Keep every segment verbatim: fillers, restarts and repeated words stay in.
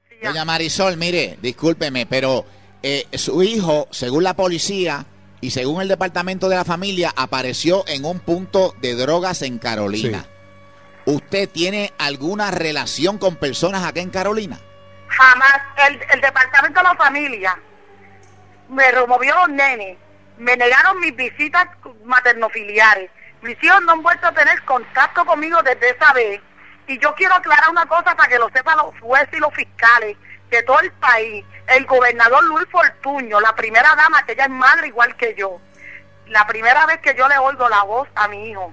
Doña Marisol, mire, discúlpeme, pero eh, su hijo, según la policía y según el departamento de la familia, apareció en un punto de drogas en Carolina. Sí. ¿Usted tiene alguna relación con personas acá en Carolina? Jamás. El, el departamento de la familia me removió los nenes, me negaron mis visitas maternofiliares. Mis hijos no han vuelto a tener contacto conmigo desde esa vez. Y yo quiero aclarar una cosa para que lo sepan los jueces y los fiscales de todo el país. El gobernador Luis Fortuño, la primera dama, que ella es madre igual que yo, la primera vez que yo le oigo la voz a mi hijo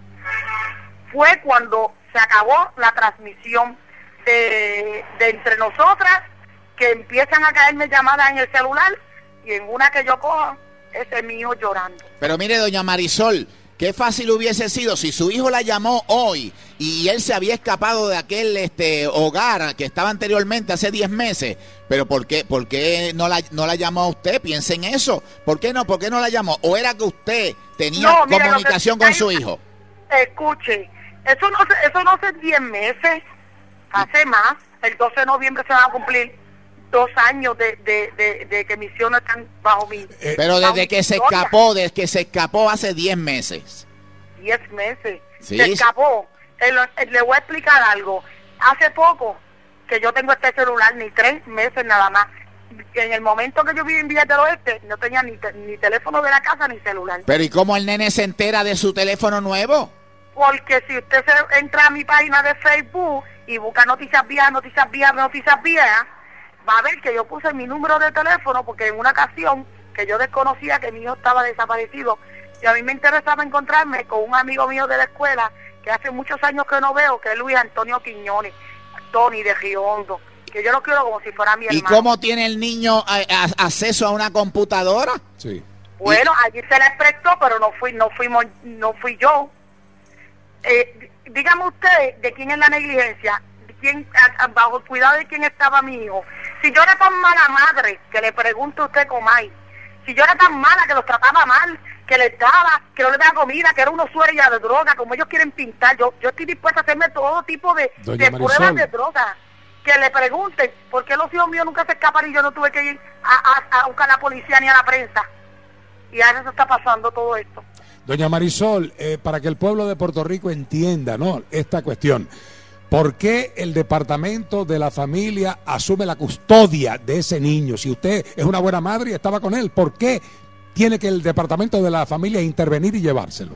fue cuando se acabó la transmisión de, de entre nosotras, que empiezan a caerme llamadas en el celular, y en una que yo cojo, ese es mi hijo llorando. Pero mire, doña Marisol, qué fácil hubiese sido si su hijo la llamó hoy y él se había escapado de aquel este hogar que estaba anteriormente hace diez meses. Pero ¿por qué, por qué no, la, no la llamó a usted? Piense en eso. ¿Por qué no? ¿Por qué no la llamó? ¿O era que usted tenía no, mire, comunicación que, con su hijo? Escuche, eso no, eso no hace diez meses, hace más. El doce de noviembre se van a cumplir dos años de, de, de, de que mis hijos no están bajo mi... Eh, pero desde que se escapó, desde que se escapó hace diez meses. diez meses. ¿Sí? Se escapó. Eh, eh, le voy a explicar algo. Hace poco que yo tengo este celular, ni tres meses nada más. En el momento que yo viví en Villas del Oeste, no tenía ni, te, ni teléfono de la casa ni celular. Pero ¿y cómo el nene se entera de su teléfono nuevo? Porque si usted se entra a mi página de Facebook y busca noticias viejas, noticias viejas, noticias viejas, va a ver que yo puse mi número de teléfono porque en una ocasión que yo desconocía que mi hijo estaba desaparecido y a mí me interesaba encontrarme con un amigo mío de la escuela que hace muchos años que no veo, que es Luis Antonio Quiñones, Tony de Riondo, que yo lo quiero como si fuera mi hermano. ¿Y cómo tiene el niño a, a, acceso a una computadora? Sí. Bueno, allí se les prestó, pero no fui, no fuimos, no fui yo. Eh, dígame usted de quién es la negligencia. Quién, a, a, bajo el cuidado de quién estaba mi hijo. Si yo era tan mala madre, que le pregunto a usted, Comay, si yo era tan mala que los trataba mal, que les daba, que no les daba comida, que era uno sueña de droga, como ellos quieren pintar, yo yo estoy dispuesta a hacerme todo tipo de, de pruebas de droga. Que le pregunten, ¿por qué los hijos míos nunca se escapan y yo no tuve que ir a, a, a buscar a la policía ni a la prensa? Y a eso está pasando todo esto. Doña Marisol, eh, para que el pueblo de Puerto Rico entienda, ¿no?, esta cuestión, ¿por qué el departamento de la familia asume la custodia de ese niño? Si usted es una buena madre y estaba con él, ¿por qué tiene que el departamento de la familia intervenir y llevárselo?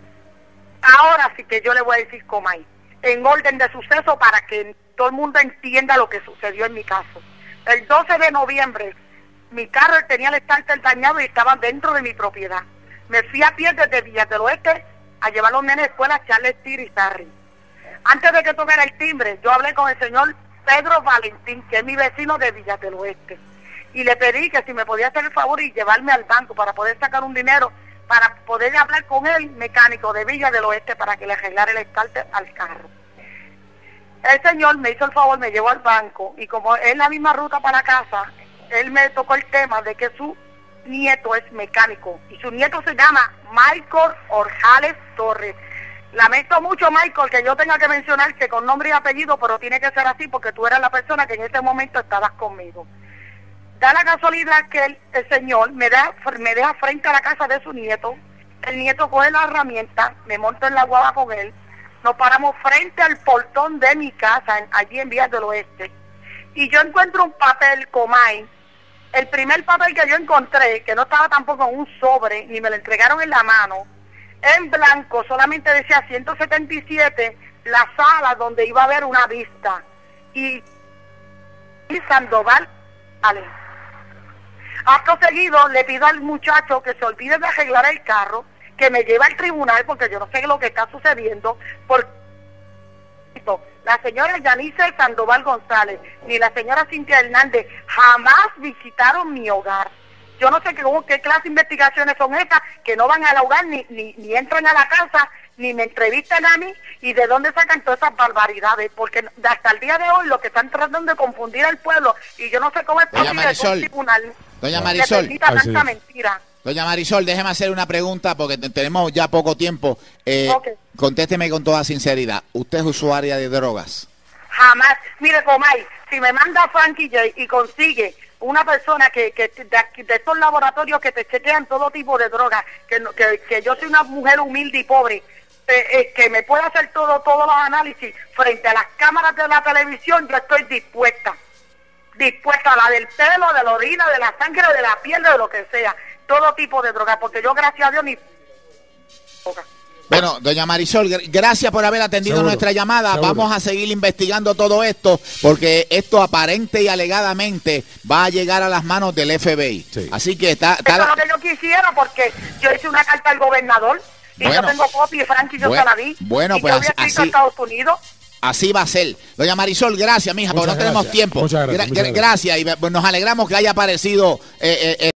Ahora sí que yo le voy a decir, Comay, en orden de suceso para que todo el mundo entienda lo que sucedió en mi caso. El doce de noviembre, mi carro tenía el starter dañado y estaba dentro de mi propiedad. Me fui a pie desde Villas del Oeste a llevar a los nenes a la escuela Charles Tirizarri. Antes de que tocara el timbre, yo hablé con el señor Pedro Valentín, que es mi vecino de Villas del Oeste, y le pedí que si me podía hacer el favor y llevarme al banco para poder sacar un dinero, para poder hablar con el mecánico de Villas del Oeste para que le arreglara el starter al carro. El señor me hizo el favor, me llevó al banco, y como es la misma ruta para casa, él me tocó el tema de que su nieto es mecánico, y su nieto se llama Michael Orjales Torres. Lamento mucho, Michael, que yo tenga que mencionarte con nombre y apellido, pero tiene que ser así porque tú eras la persona que en ese momento estabas conmigo. Da la casualidad que el, el señor me, da, me deja frente a la casa de su nieto, el nieto coge la herramienta, me monto en la guagua con él, nos paramos frente al portón de mi casa, en, allí en Villas del Oeste, y yo encuentro un papel, Comay, el primer papel que yo encontré, que no estaba tampoco en un sobre, ni me lo entregaron en la mano, en blanco, solamente decía ciento setenta y siete, la sala donde iba a haber una vista, y, y Sandoval, vale. Acto seguido le pido al muchacho que se olvide de arreglar el carro, que me lleve al tribunal, porque yo no sé lo que está sucediendo, porque la señora Yanice Sandoval González ni la señora Cintia Hernández jamás visitaron mi hogar. Yo no sé qué, qué clase de investigaciones son esas, que no van al hogar, ni, ni, ni entran a la casa, ni me entrevistan a mí, y de dónde sacan todas esas barbaridades, porque hasta el día de hoy lo que están tratando de confundir al pueblo, y yo no sé cómo es posible que un tribunal Doña Marisol, le permita tanta mentira. Doña Marisol, déjeme hacer una pregunta porque tenemos ya poco tiempo. Eh, okay. Contésteme con toda sinceridad. ¿Usted es usuaria de drogas? Jamás. Mire, Comay, si me manda Frankie J y consigue una persona que, que de, de estos laboratorios que te chequean todo tipo de drogas, que, que, que yo soy una mujer humilde y pobre, eh, eh, que me pueda hacer todo todos los análisis frente a las cámaras de la televisión, yo estoy dispuesta. Dispuesta a la del pelo, de la orina, de la sangre, de la piel, de lo que sea. Todo tipo de drogas, porque yo, gracias a Dios, ni... Bueno, doña Marisol, gracias por haber atendido seguro, nuestra llamada. Seguro. Vamos a seguir investigando todo esto, porque esto aparente y alegadamente va a llegar a las manos del F B I. Sí. Así que está... está Eso es lo que yo quisiera, porque yo hice una carta al gobernador, y bueno, yo tengo copia, y Frankie yo bueno, se la di. Bueno, y pues yo había escrito a Estados Unidos. Así va a ser. Doña Marisol, gracias, mija, porque no tenemos tiempo. Muchas gracias, Gra muchas gracias. gracias, y nos alegramos que haya aparecido... Eh, eh,